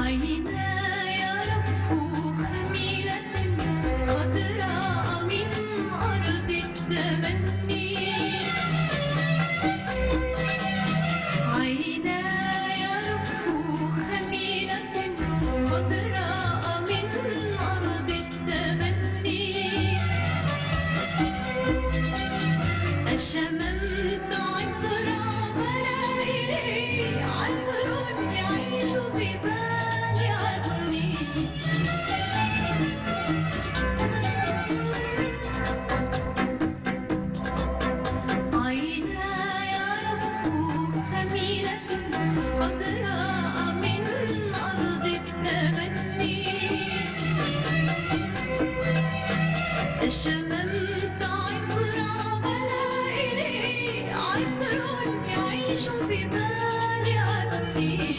عيناي رف خميلة خضراء من أرض التمني. عيناي رف خميلة خضراء من أرض التمني. أشممت عطر بلائلي، عطر يعيش في بال عدني. عيناي رف خميلة خضراء من أرض التمني. أشممت عطر بلائلي، عطر يعيش في بال عدني.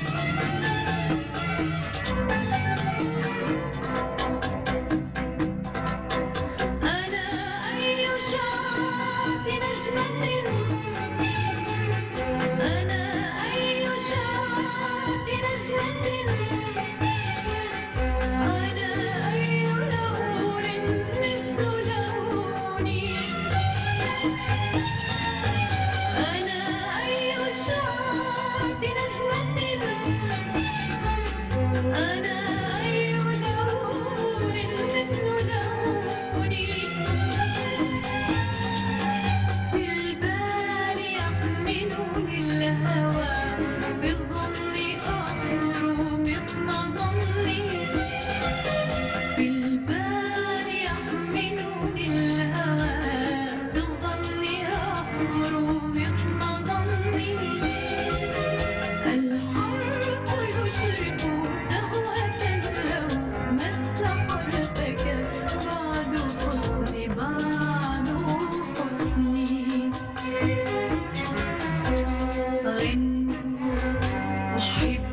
أنا أي شاة نجمة، أنا أي شاة نجمة، أنا أي لون مثل لوني. أنا أي شاة نجمة، أنا أي لون مثل لوني. في البال يحملني الهوى، بالظن أخطر مثل ظني. في البال يحملني الهوى، بالظن أخطر مثل ظني. الحرف يشرق دهوة لو مس قلبك بعد حسني، بعد حسني. غني أحب